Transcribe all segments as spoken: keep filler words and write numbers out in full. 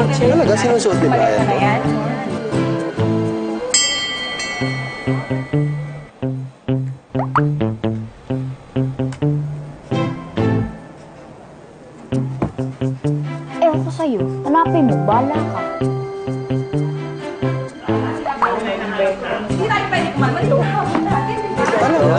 Talaga, sinusuot ni Bryan to? Ewan ko sa'yo. Hanapin mo, bala ka. Hindi tayo pwede kumaman. Ito ka mo natin. Ano ba?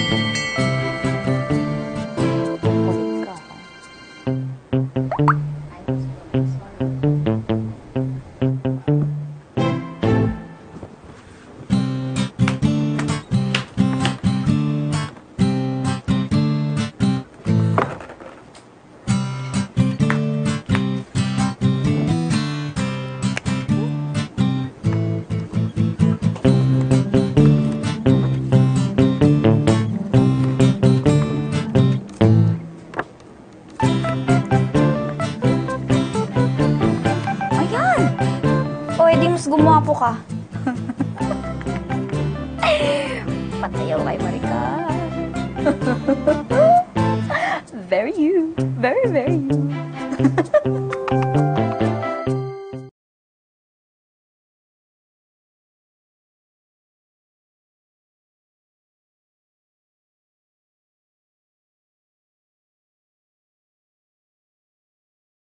Gumapo ka. Patayaw kay Marika. Very you. Very, very you.